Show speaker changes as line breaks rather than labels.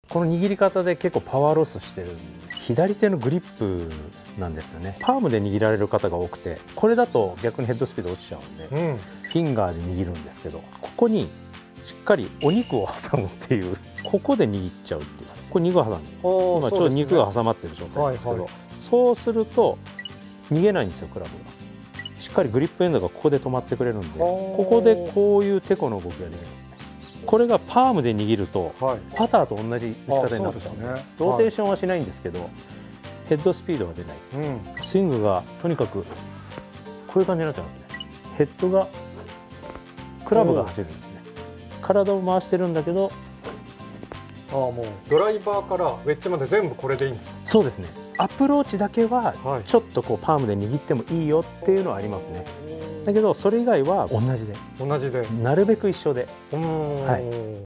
この握り方で結構パワーロスしてるんで、左手のグリップなんですよね。パームで握られる方が多くて、これだと逆にヘッドスピード落ちちゃうんで、フィンガーで握るんですけど、ここにしっかりお肉を挟むっていう、ここで握っちゃうっていう、これ肉を挟んで、今ちょうど肉が挟まってる状態ですけど、そうすると逃げないんですよ、クラブが。しっかりグリップエンドがここで止まってくれるんで、ここでこういうテコの動きができるんですね。これがパームで握ると、パターと同じ打ち方になってたんで、ローテーションはしないんですけど、ヘッドスピードが出ない、スイングがとにかくこういう感じになっちゃうんですね。ヘッドがクラブが走るんですね。体を回してるんだけど、
もうドライバーからウェッジまで全部これでいいんですか？
そうですね。アプローチだけはちょっとこうパームで握ってもいいよっていうのはありますね。だけどそれ以外は同じで、なるべく一緒で。